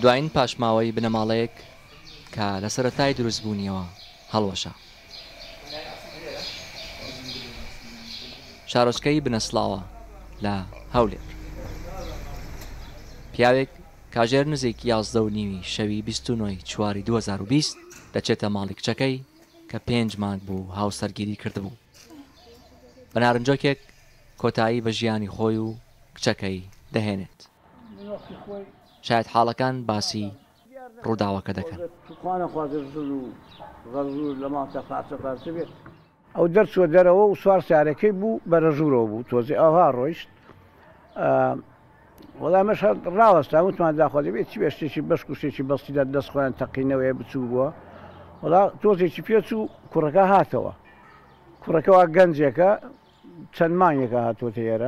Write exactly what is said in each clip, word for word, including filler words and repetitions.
دوایین پاشماوەی بنەماڵەیەک کە لە سەرەتای دروستبوونیەوە هەڵوەشە. شارۆچکەی بنەسڵاوە لە هەولێر. پیاوێک کاژێر نزیک یازدە و نیوی شەوی بیست و نۆی چواری دوو هەزار و بیست دەچێتە ماڵی کچەکەی کە پێنج مانگ بوو هاوسەرگیری کردبوو. بە نارنجۆکێک کۆتایی بە ژیانی خۆی و کچەکەی دەهێنێت. شاید حاڵەکان باسی ڕووداوەکە دەکەن. ئەو دەرچوە دەرەوە و سوار سارەکەی بوو بەرە ژوورەوە بوو تۆزی ئاها ڕۆیشت. وەڵامەش ڕاوەستا وتمان داخوا دەبێت چی بێ شتێکی بەشک و شتێکی بەستیدا دەست خۆیان تەقینەوەی بچوو بووە. وەڵا تۆزێکی پێچوو کوڕەکە هاتەوە. کوڕەکەەوە گەنجێکە چەند مانگێکە هاتوۆتە ئێرە.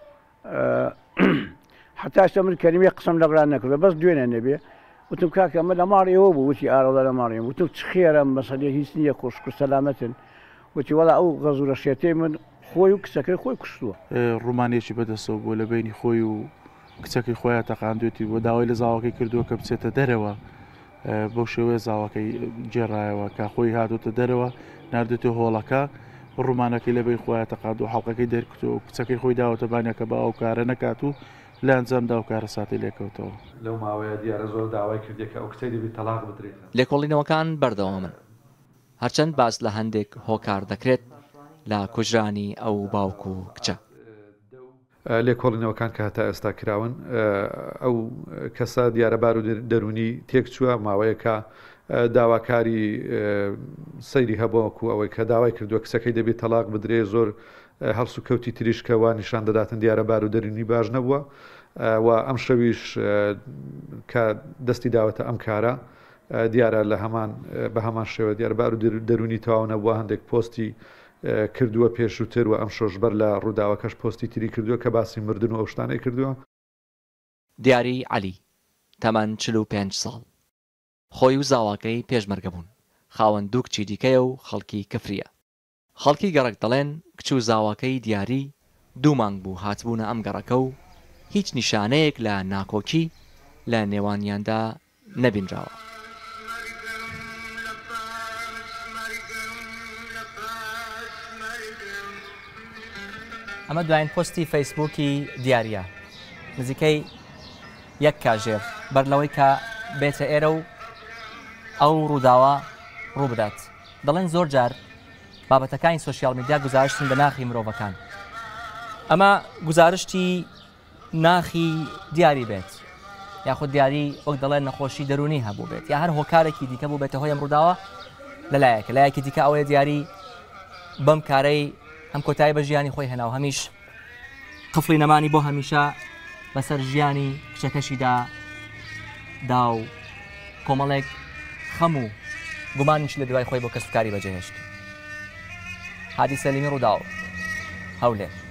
حتاشتە من کەریمێ قسەم لەبران نەکردە بەس دوێنێ نەبێ. وتم کاکە ئەمە لە ماڵی ئێوە بوو وتی ئاڕەڵە لە ماڵیم. وتم چ خێرە مەسەلێ هیچ نییە خۆشک و سەلامەتن. وتی وەڵا ئەو غەزوورە شێتەی من خۆی و کچەکەی خۆی کوشتووە. ڕوومانێکی بەدەستەوە بوو لە بینی خۆی و کچەکەی خۆیان تەقاندوێتی بۆ داوای لە زاواکەی کردووە کە بچێتە دەرەوە. بەو شێوەیە زاواکەی جێڕایەوە کە خۆی هاتوتە دەرەوە نردێتە هۆڵەکە ڕوومانەکەی لە بین خۆیان تەقاند و حەڵقەکەی دەرکوتەوە و کچەکەی خۆی داوەتە بانیەکە بە ئەو کارە نەکات و لە ئەنجامدا و کارە ساتی لێکەوتەوە. لەو ماوەیە دیارە زۆر داوای کردێکە ئەو کچەی دەبێت تەلاق بدرێتە. لێکۆڵینەوەکان بەردەوامن. هەرچەند باس لە هەندێک هۆکار دەکرێت لە کوژرانی ئەو باوکو و کچە. لێکۆڵینەوەکان کە هەتا ئێستا کراون ئەو کەسە دیارەبار و دەرونی تێک چووە ماوەیەکە داواکاری سەیری هەبووەکو ئەوەی کە داوای کردووە کچەکەی دەبێت تەلاق بدرێ زۆر هەڵس و کەوتی تریشکەوە نیشان دەداتن دیارەبار و دەرونی باش نەبووە و ئەم شەویش کە دەستی داوەتە ئەم کارە دیارە لە هەمان بە هەمان شێوە دیارەبار و دەرونی تەواو نەبووە هەندێک پۆستی کردووە پێشووتر و ئەم شۆژبەر لە ڕووداوەکەش پۆستی تری کردووە کە باسی مردن و ئەو شتانەی کردووە. دیاری عەلی تەمەن چل و پێنج ساڵ خۆی و زاواکەی پێشمەرگە بوون. خاوەن دوو کچی دیکەیە و خەڵکی کفریە. خەڵکی گەڕک دەڵێن کچ و زاواکەی دیاری دوو مانگ بوو هاتبوونە ئەم گەڕەکە و هیچ نیشانەیەک لە ناکۆکی لە نێوانیاندا نەبینراوە. ئەمە دوایین پۆستی فەیسبووکی دیاریە. نزیکەی یەک کاژێر بەرلەوەی کە بێتە ئێرە و ئەو ڕووداوە ڕوو بدات. دەڵێن زۆر جار بابەتەکانی سۆشیال میدیا گزارشتن بە ناخی مرۆڤەکان. ئەمە گزارشتی ناخی دیاری بێت یاخود دیاری وەک دەڵێن نەخۆشی دەرونی هەبوو بێت یا هەر هۆکارێکی دیکە بوو بێتە هۆی ئەم ڕووداوە لەلایەکە لایەکی دیکە ئەوەیە دیاری بەم کارەی هەم کۆتایی بە ژیانی خۆی هێنا و هەمیش قفڵی نەمانی بۆ هەمیشە بەسەر ژیانی کچەکەشیدا دا و کۆمەڵێک خەم و گومانیش لە دوای خۆی بۆ کەسبکاری بەجێهێشت. هادی سەلیمی ڕووداو هەولێر.